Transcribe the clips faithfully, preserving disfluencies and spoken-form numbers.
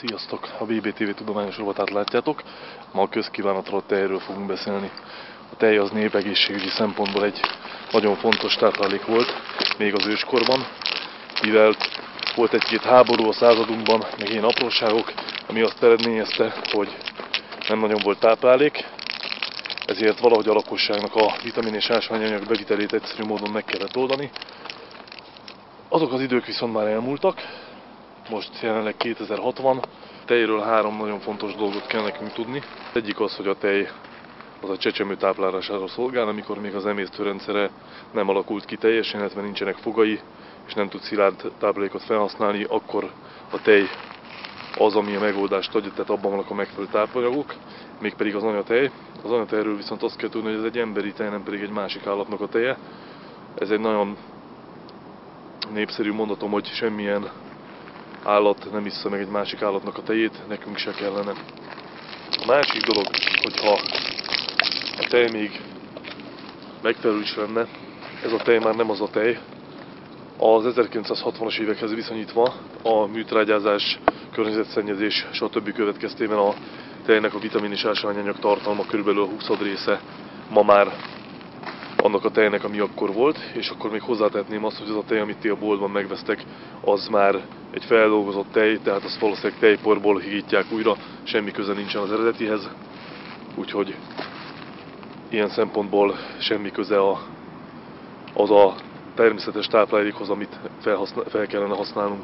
Sziasztok! A bé bé té vé tudományos rovatát látjátok. Ma a közkívánatról tejről fogunk beszélni. A tej az népegészségügyi szempontból egy nagyon fontos táplálék volt, még az őskorban, mivel volt egy-két háború a századunkban, meg ilyen apróságok, ami azt eredményezte, hogy nem nagyon volt táplálék, ezért valahogy a lakosságnak a vitamin és ásványanyag bevitelét egyszerű módon meg kellett oldani. Azok az idők viszont már elmúltak. Most jelenleg kétezer-hat van. A tejről három nagyon fontos dolgot kell nekünk tudni. Egyik az, hogy a tej az a csecsemő táplálására szolgál, amikor még az emésztőrendszere nem alakult ki teljesen, illetve nincsenek fogai, és nem tud szilárd táplálékot felhasználni, akkor a tej az, ami a megoldást adja, tehát abban vannak a megfelelő tápanyagok, mégpedig az anyatej. Az anyatejről viszont azt kell tudni, hogy ez egy emberi tej, nem pedig egy másik állatnak a teje. Ez egy nagyon népszerű mondatom, hogy semmilyen állat nem issza meg egy másik állatnak a tejét, nekünk se kellene. A másik dolog, hogyha a tej még megfelelő is lenne, ez a tej már nem az a tej. Az ezerkilencszázhatvanas évekhez viszonyítva a műtrágyázás, környezetszennyezés stb. Következtében a tejnek a vitamin és ásványanyag tartalma körülbelül a huszad része ma már annak a tejnek, ami akkor volt, és akkor még hozzátehetném azt, hogy az a tej, amit ti a boltban megvesztek, az már egy feldolgozott tej, tehát azt valószínűleg tejporból higítják újra, semmi köze nincsen az eredetihez, úgyhogy ilyen szempontból semmi köze a, az a természetes táplálékhoz, amit fel kellene használnunk.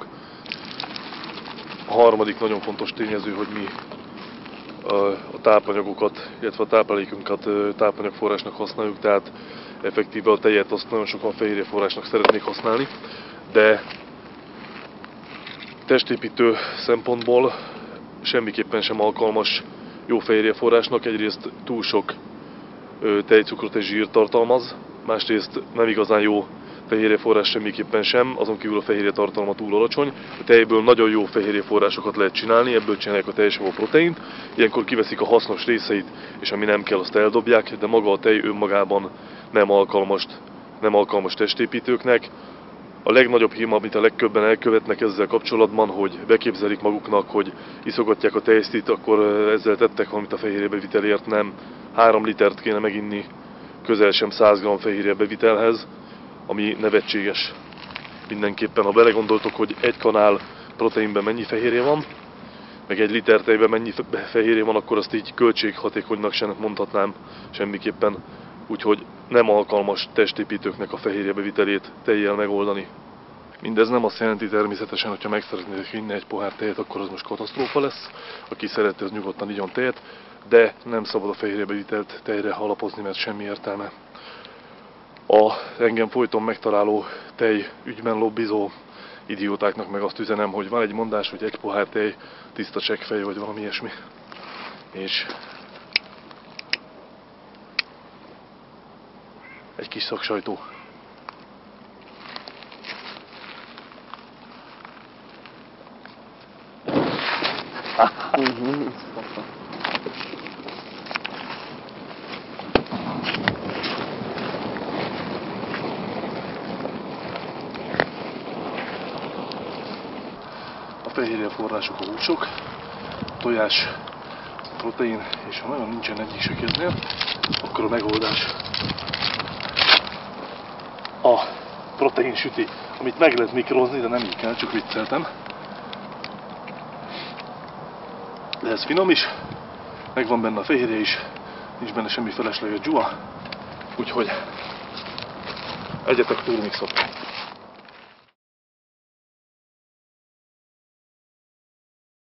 A harmadik nagyon fontos tényező, hogy mi a tápanyagokat, illetve a táplálékunkat tápanyagforrásnak használjuk, tehát effektíve a tejet azt nagyon sokan fehérjeforrásnak szeretnék használni, de testépítő szempontból semmiképpen sem alkalmas jó fehérjeforrásnak. Egyrészt túl sok tejcukrot és zsírt tartalmaz, másrészt nem igazán jó fehérjeforrás semmiképpen sem, azon kívül a fehérje tartalma túl alacsony. A tejből nagyon jó fehérjeforrásokat lehet csinálni, ebből csinálják a teljesavó proteint, ilyenkor kiveszik a hasznos részeit, és ami nem kell, azt eldobják, de maga a tej önmagában nem alkalmas, nem alkalmas testépítőknek. A legnagyobb híma, amit a legtöbben elkövetnek ezzel kapcsolatban, hogy beképzelik maguknak, hogy iszogatják a tejsztit, akkor ezzel tettek valamit a fehérjebevitelért, nem. három litert kéne meginni közel sem száz gramm fehérjebevitelhez, ami nevetséges mindenképpen. Ha belegondoltok, hogy egy kanál proteinben mennyi fehérje van, meg egy liter tejben mennyi fehérje van, akkor azt így költséghatékonynak sem mondhatnám semmiképpen. Úgyhogy nem alkalmas testépítőknek a fehérjebevitelét tejjel megoldani. Mindez nem azt jelenti természetesen, hogyha meg szeretnétek inni egy pohár tejet, akkor az most katasztrófa lesz. Aki szereti, az nyugodtan igyon tejet, de nem szabad a fehérjebevitelt tejre alapozni, mert semmi értelme. A engem folyton megtaláló tej ügyben lobbizó idiótáknak meg azt üzenem, hogy van egy mondás, hogy egy pohár tej tiszta csekkfej, vagy valami ilyesmi. És egy kis szaksajtó. A fehérjeforrások a húsok, a tojás, a protein, és ha nagyon nincsen egyik se kéznél, akkor a megoldás a protein süti, amit meg lehet mikrozni, de nem így kell, csak vicceltem. De ez finom is, megvan benne a fehérje is, nincs benne semmi felesleges dzsua, úgyhogy egyetek turmixot.